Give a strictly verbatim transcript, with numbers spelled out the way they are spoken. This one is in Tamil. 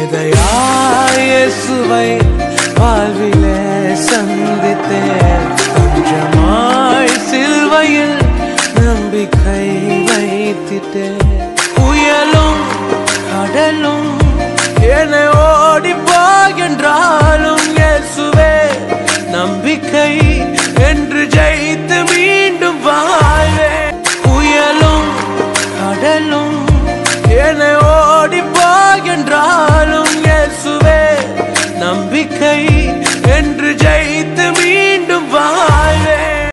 விதையாய் இயேசுவை வாழ்விலே சந்தித்தேன். கொஞ்சமாய் சிலுவையில் நம்பிக்கை வைத்திட்டேன். புயலும் கடலும்